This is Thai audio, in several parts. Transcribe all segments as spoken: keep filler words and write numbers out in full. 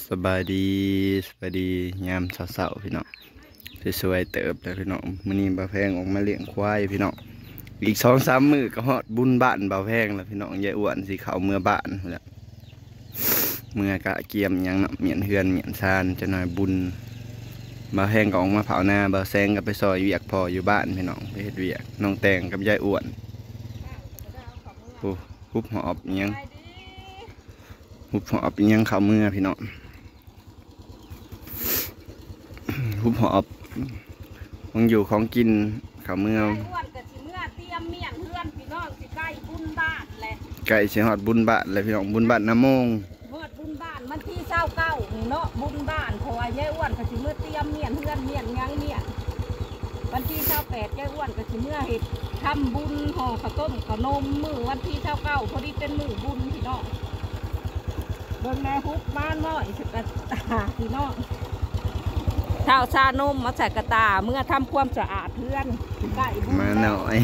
สบายดีสบายดียามเช้าๆพี่น้องสวยๆเติบเลยพี่น้องมื้อนี้บ่าวแพงออกมาเลี้ยงควายพี่น้องอีกสองสามมื้อก็ฮอดบุญบ้านบ่าวแพงแล้วพี่น้องยายอ้วนสิเข้าเมื่อบ้านพุ่นล่ะเมื่อกะเกียมหยังเนาะเมียนเฮือนเมียนซานจะหน่อยบุญบ่าวแพงก็ออกมาเผาหน้าบ่าวแซงก็ไปซอยเวียกพ่ออยู่บ้านพี่น้องไปเฮ็ดเวียกน้องแตงกับยายอ้วนโอ้ฮุบหอบอิหยังฮุบหอบอิหยังเข้าเมื่อพี่น้องฮุบหอบของอยู่ของกินเข้าเมื่ออ้วนกับสิเมื่อเตรียมเมียนเพื่อนพี่น้องสิใกล้บุญบ้านแหละไก่เสียหอดบุญบ้านเลยพี่น้องบุญบ้านน้ำมงเมื่อบุญบ้านมันที่เศร้าเก้านี่เนาะบุญบ้านเพราะว่ายายอ้วนกับสิเมื่อเตรียมเมียนเพื่อนเมียนยังเมียนวันที่เศร้าแปดยายอ้วนกับสิเมื่อเห็ดทำบุญห่อข้าวต้มขนมมือวันที่เศร้าเก้าพอดีเป็นมือบุญพี่น้องเบิ่งในฮุบบ้านน้อยสกัดตาพี่น้องเท้าชานมมาใส่กระตาเมื่อทำความสะอาดเพื่อนใกล้บุญมาหน่อย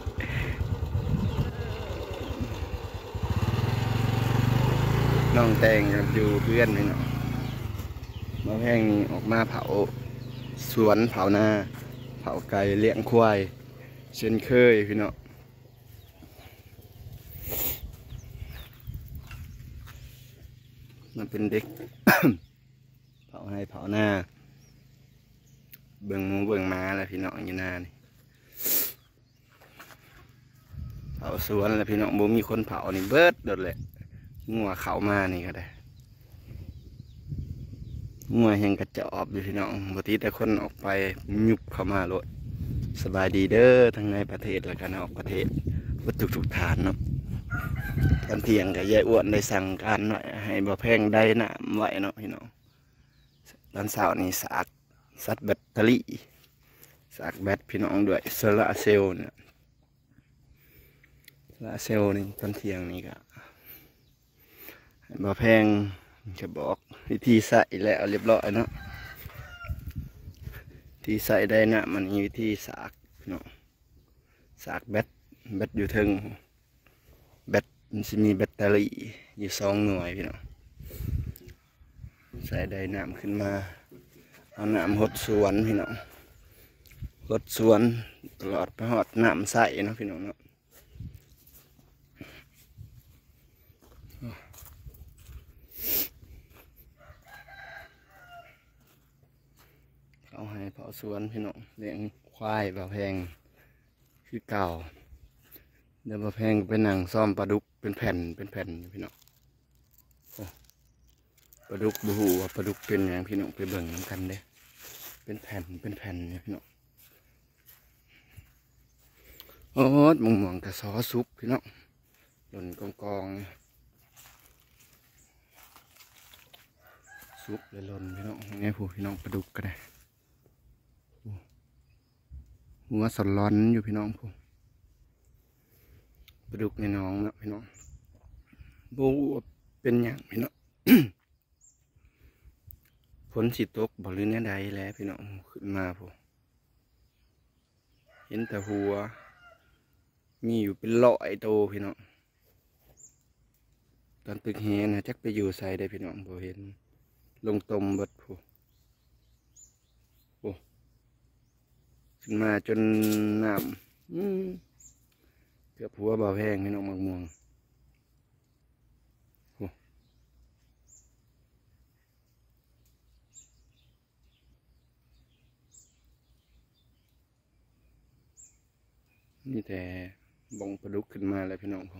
น้องแตงอยู่เพื่อนพี่น้องมาแพงนี้ออกมาเผาสวนเผานาเผาไก่เลี้ยงควายเช่นเคยพี่น้องมันเป็นเด็ก เผาให้เผาหน้าเบิ่งหมูเบิ่งม้าแล้วพี่น้องอยู่หน้านี่เผาสวนแล้วพี่น้องบ่มีคนเผานี่เบิดโดดเลยงัวเข้ามานี่ก็ได้งัวแห่งกระจอบอยู่พี่น้องปกติแต่คนออกไปยุบเข้ามาโลดสบายดีเด้อทั้งในประเทศและก็นอกประเทศวัตถุทุกฐานเนาะตอนเที่ยงกับยายอ้วนได้สั่งการหน่อยให้บ่แพงได้น้ำไว้เนาะพี่น้องตอนเช้านี่สากซัดแบตเตอรี่สากแบตพี่น้องด้วยโซลาร์เซลล์เนี่ยโซลาร์เซลล์นี่ตอนเที่ยงนี่ก็บ่แพงจะบอกวิธีใส่แล้วเรียบร้อยเนาะที่ใส่ได้นะมันมีวิธีสากเนาะสากแบตแบตอยู่ถึงแบตมันจะมีแบตเตอรี่อยู่สองหน่วยพี่เนาะใส่ได้น้ำขึ้นมาเอาน้ำหดสวนพี่เนาะหดสวนตลอดไปหอดน้ำใส่เนาะพี่เนาะเนาะเขาให้เผาสวนพี่น้องเลี้ยงควายบ่แพงคือเก่าเดี๋ยวบ่แพงไปนั่งซ่อมปลาดุกเป็นแผ่นเป็นแผ่นพี่น้องปลาดุกบูหูว่าปลาดุกเป็นอย่างพี่น้องไปเบิ่งกันเด้เป็นแผ่นเป็นแผ่นเนี่ยพี่น้องโอ้หมองมองกระซอซุปพี่น้องหล่นกองกองซุปเลยหล่นพี่น้องไงผู้พี่น้องปลาดุกก็ได้หัวสนร้อนอยู่พี่น้องผู้ปลาดุกในน้องนะพี่น้องบูเป็นอย่างพี่น้อง ฝนสิตกบ่หรือเนี่ยใดแล้วพี่น้องขึ้นมาผู้เห็นแต่หัวมีอยู่เป็นร้อยโตพี่น้องตอนตึกแหนะจักไปอยู่ใส่ได้พี่น้องบ่เห็นลงตมเบิดผู้โอ้ขึ้นมาจนน้ำเกือบหัวบ่แพงพี่น้องมะม่วงนี่แต่บงปลาดุกขึ้นมาแล้วพี่น้องผม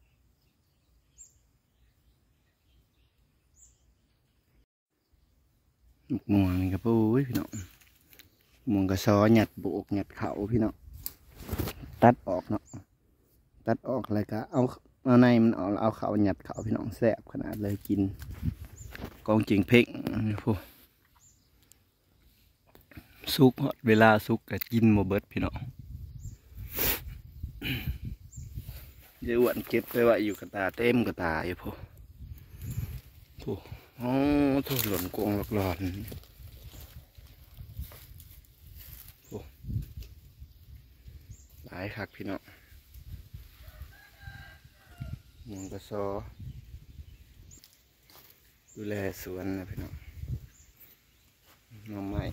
ม่วงนี่กับปุ้ยพี่น้องม่วงกระซอหยัดบุกหยัดเขาพี่น้องตัดออกเนาะตัดออกอะไรก็เอาเอาในมันออกเอาเขาหยัดเขาพี่น้องแซ่บขนาดเลยกินกองจริงเพ่งพวกซุกเวลาซุกก็กินโมเบิร์ตพี่น้องเดี๋ยววันเก็บไปไว้อยู่กระตาเต็มกระตาอยู่พวกโอ้โหทุหล่นกวงหลอกหลอนโอ้หลายคักพี่น้องมองกระซอดูแลสวนนะพี่น้องหน่อไม้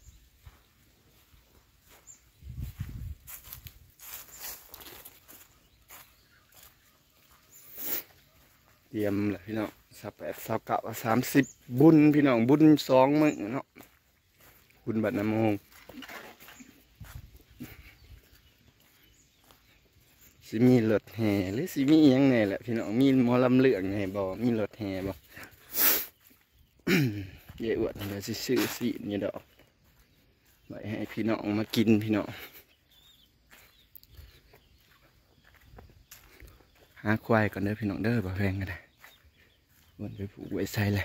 เตรียมแหละพี่น้องสับแปดสับเก้าสามสิบบุญพี่น้องบุญสองมื้อเนาะบุญบัดน้ำมงสิมีรถแห่หรือสิมีหยังไงแหละพี่น้องมีหมอลำเลืองไงบ่มีรถแห่บ่ เยอะอวดเลยสิซื้อสินี่ดอกไว้ให้พี่น้องมากินพี่น้องหาควายก่อนเด้อพี่น้องเด้อบ่แพงกันนะวันไปผูกไว้ใส่เลย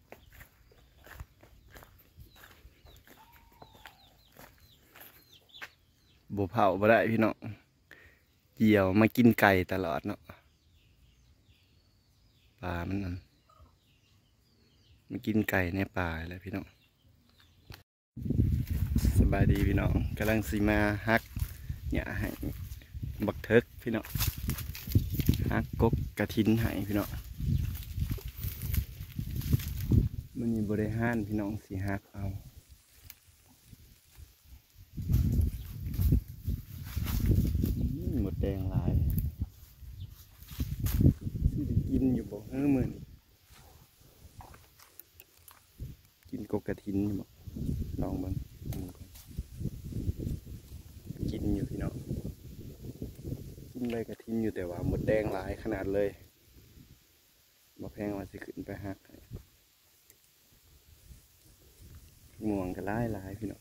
บ่เผาบ่ได้พี่น้องเกี่ยวมากินไก่ตลอดเนาะปลามันนั่นมากินไก่ในป่าเลยพี่น้องสบายดีพี่น้องกำลังสีมาฮักเนี่ยให้บักเทิกพี่น้องฮักกกกระถินให้พี่น้องมันมีบริหารพี่น้องสีฮักเอาหมดแดงลายที่ได้กินอยู่บอกเฮ้ยเหมือนกินกกกระถินบอกลองบ้างกินอยู่พี่น้องกินใบกระถินอยู่แต่ว่าหมดแดงหลายขนาดเลยบ่แพงว่าสิขึ้นไปฮักม่วงก็หลายหลายพี่น้อง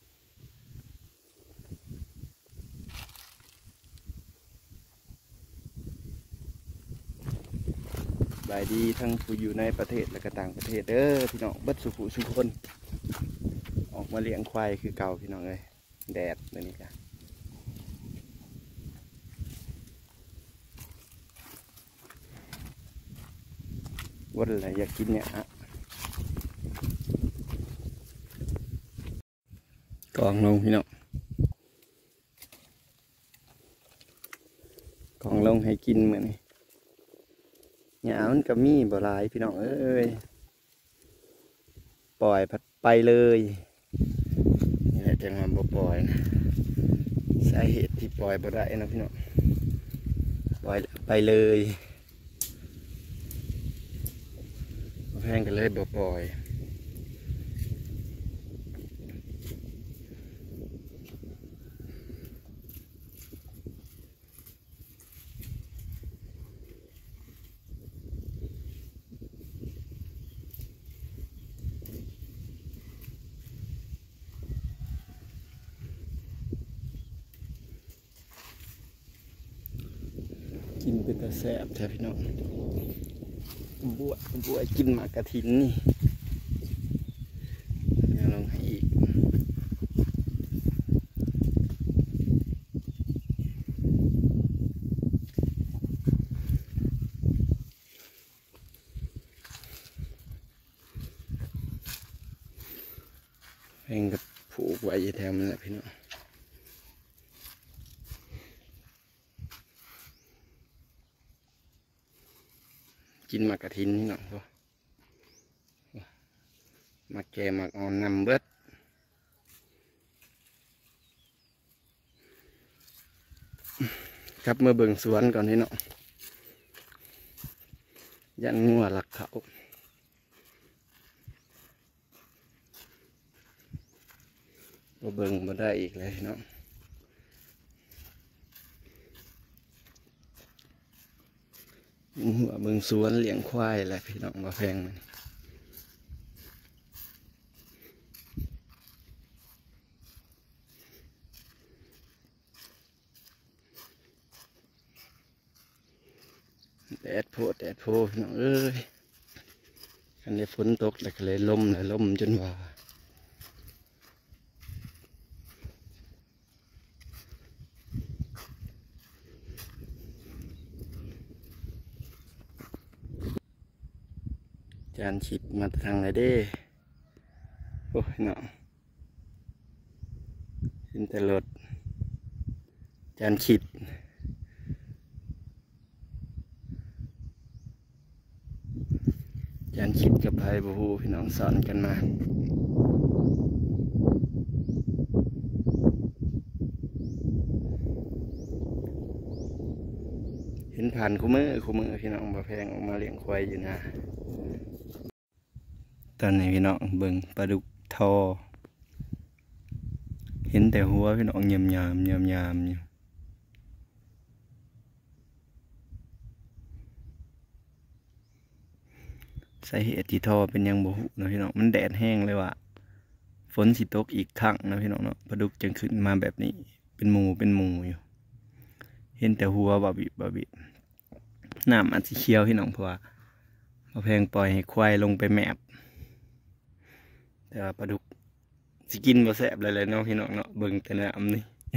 บายดีทั้งผู้อยู่ในประเทศและก็ต่างประเทศเด้อพี่น้องเบิดสุขุสุขคนออกมาเลี้ยงควายคือเก่าพี่น้องเลยแดดแบบนี้จ้ะวันอะไรอยากกินเนี่ยฮะกองลงพี่น้องกองลงให้กินเหมือนนี่หยามันก็มีบ่หลายพี่น้องเอ้ยปล่อยพัดไปเลยนี่แหละจังหวะบ่ปล่อยนะสาเหตุที่ปล่อยบ่ได้นะพี่น้องปล่อยไปเลยแพงกันเลยบ่ปล่อยกินเป็นตะแสบแท้พี่น้องบวชบวชกินหมากกระถินนี่อย่าลองให้อีกแพงกับผูกไว้แถมนั่นแหละพี่น้องกินหมากกระถินนี่เนาะมาแกมาอ่อนนำเบิดครับเมื่อเบิ่งสวนก่อนพี่เนาะยันงัวหลักเขาบ่เบิ่งมาได้อีกเลยเนาะหัวเบิ่งสวนเลี้ยงควายแหละพี่น้องมาแพงมันแดดโพดแดดโพพี่น้องเอ้ยคันได้ฝนตกแล้วก็เลยลมเลยลมจนว่าจานฉิดมาทางไหนเด้โอ้ยเนาะขึ้นแต่รถจานฉิดยันคิดกับไพ่บูฮูพี่น้องสอนกันมาเห็นผ่านคู่มือคู่มือพี่น้องบ่แพงออกมาเลี้ยงควายอยู่นะตอนนี้พี่น้องเบิ่งปลาดุกทอเห็นแต่หัวพี่น้องเยี่ยมยามเยี่ยมยามอยู่สาเหตุที่ทอเป็นยังบ่ฮู้นะพี่น้องมันแดดแห้งเลยว่ะฝนสิตกอีกครั้งนะพี่น้องเนาะปลาดุกจึงขึ้นมาแบบนี้เป็นหมูเป็นหมูอยู่เห็นแต่หัวบาบิบาบิน้ำอาจจะเคี้ยวพี่น้องเพราะว่าบ่แพงปล่อยให้ควายลงไปแมบแต่ว่าปลาดุกสิกินบ่แซ่บเลยเลยเนาะพี่น้องเนาะเบิ่งแต่น้ำนี่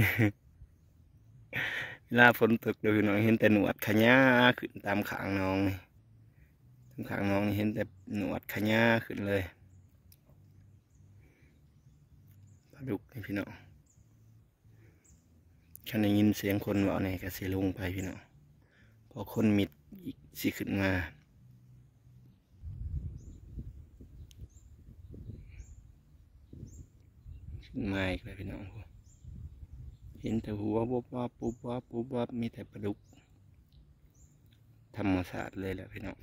เวลาฝนตกเดี๋ยวพี่น้องเห็นแต่หนวดขย้าขึ้นตามขางน้องนี่ตามขางน้องนี่เห็นแต่หนวดขย้าขึ้นเลยปลาดุกนี่พี่น้องฉันได้ยินเสียงคนว่าเนี่ยก็สิลงไปพี่น้องพอคนมิดอีกสิขึ้นมาขึ้นมาอีกเลยพี่น้องเห็นแต่หัวปุ๊บวับปุ๊บวับปุ๊บวับมีแต่ปลาดุกธรรมศาสตร์เลยแหละพี่น้อง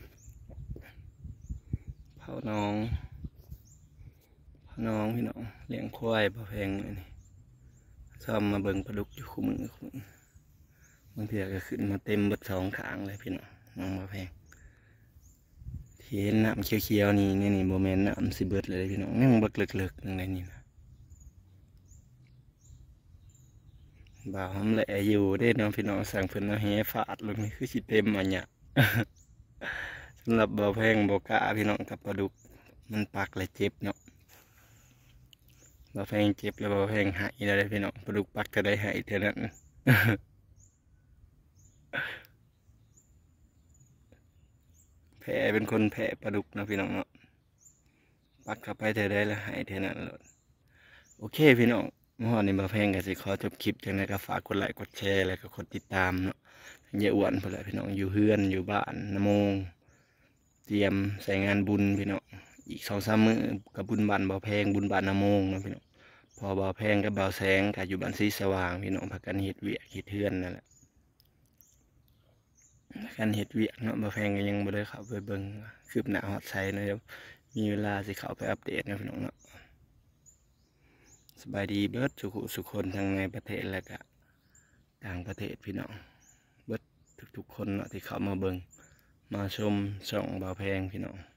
เผาน้องเผาน้องพี่น้องเลี้ยงควายบ่แพงเลยนี่ชอบมาเบิ่งปลาดุกอยู่คู่มือคู่มือบางทีก็ขึ้นมาเต็มเบิดสองขางเลยพี่น้องน้องบ่แพงที่เห็นน้ำเขียวๆนี่นี่นี่โมเมนต์น้ำสิเบิดเลยพี่น้องนี่มันเบิกเลิกๆนั่นไงนี่นะบ่าวหอมแหละอยู่ได้น้องพี่น้องสั่งเพิ่นเอาแห่ฟาดลงนี่คือสิเต็มอันเนี้ย สำหรับบ่าวแพงบ่กล้าพี่น้องกับปลาดุกมันปักและเจ็บเนาะบ่าวแพงเจ็บแล้วบ่าวแพงหายแล้วพี่น้องปลาดุกปักก็ได้หายเท่านั้น แผลเป็นคนแผลปลาดุกนะพี่น้องเนาะปักเข้าไปเท่าได้แล้วหายเท่านั้นเลยโอเคพี่น้องเมื่อวานนี้บ่าวแพงก็สิขอจบคลิปจังได๋ก็ฝากกดไลค์กดแชร์แล้วก็กดติดตามเนาะอย่าอ้วนพุ่นแหละพี่น้องอยู่เฮือนอยู่บ้านนโมงเตรียมใส่งานบุญพี่น้องอีกสองสามมื้อกับบุญบ้านบ่าวแพงบุญบ้านนโมงนะพี่น้องพอบ่าวแพงกับบ่าวแสงก็อยู่บ้านสีสว่างพี่น้องพากันเฮ็ดเวียกเฮ็ดเฮือนนั่นแหละการเฮ็ดเวียกเนาะบ่าวแพงก็ยังบ่ได้เข้าไปเบิ่งคืบหน้าฮอดไสนะครับมีเวลาสิเข้าไปอัปเดตนะพี่น้องเนาะสบายดีเบิดสุขสุขคนทั้งในประเทศและก็ต่างประเทศพี่น้องเบิดทุกๆคนเนาะที่เข้ามาเบิ่งมาชมช่องบ่าวแพงพี่น้อง